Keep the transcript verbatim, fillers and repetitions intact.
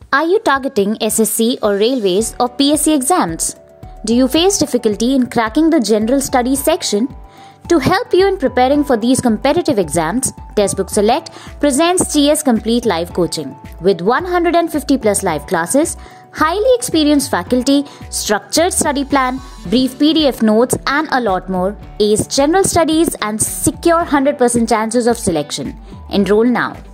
Are you targeting S S C or Railways or P S C exams? Do you face difficulty in cracking the General Studies section? To help you in preparing for these competitive exams, Textbook Select presents T S Complete Live Coaching with one hundred fifty plus live classes, highly experienced faculty, structured study plan, brief P D F notes and a lot more. Ace General Studies and secure one hundred percent chances of selection. Enroll now.